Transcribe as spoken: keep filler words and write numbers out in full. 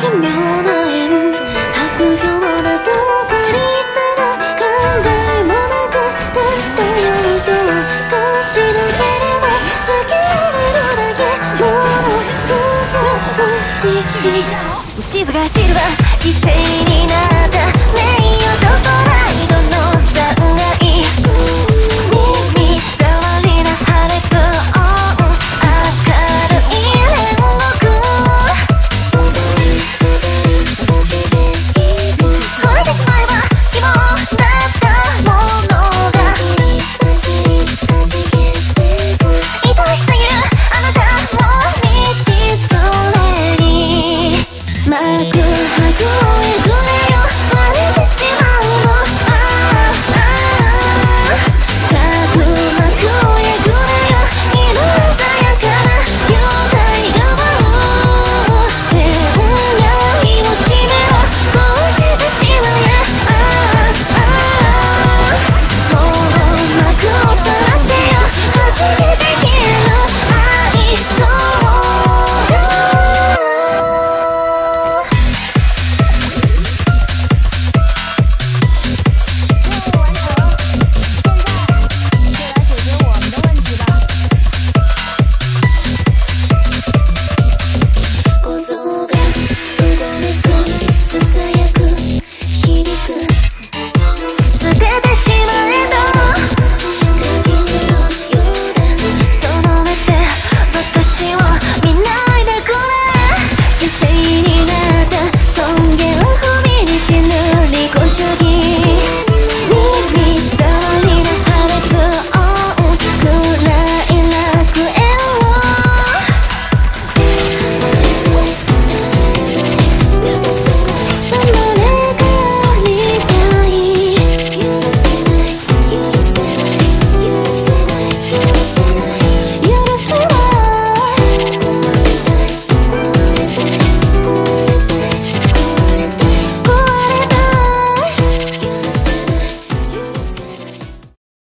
奇妙な縁白状などかに伝わ考えもなくたったよ今日がしなければ避けられるだけもの美しい虫が走るは犠牲になった